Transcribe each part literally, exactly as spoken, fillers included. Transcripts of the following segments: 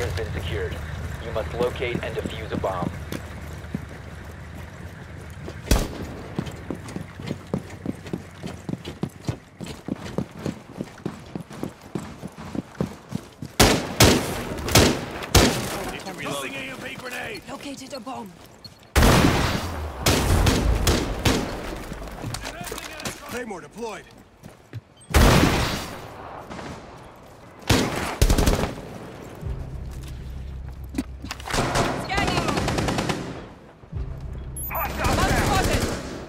diffuser has been secured. You must locate and defuse a bomb. Tossing A M P grenade! Located a bomb. Claymore deployed. Scanning. Unspotted.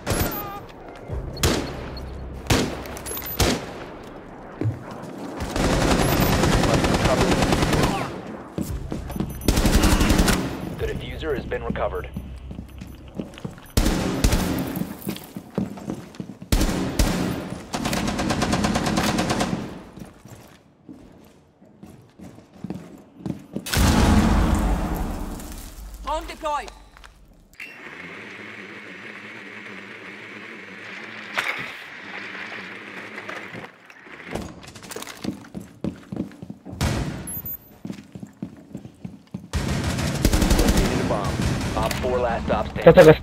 The diffuser has been recovered. Drone deployed. Located a bomb. Op four last stop standing. Czekaj.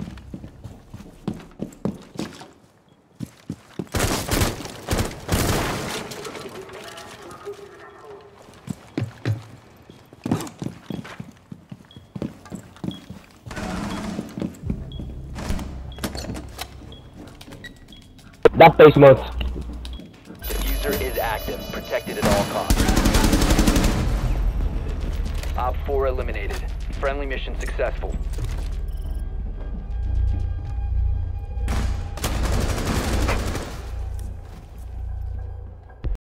That base mode. Diffuser is active, protected at all costs. Op four eliminated. Friendly mission successful.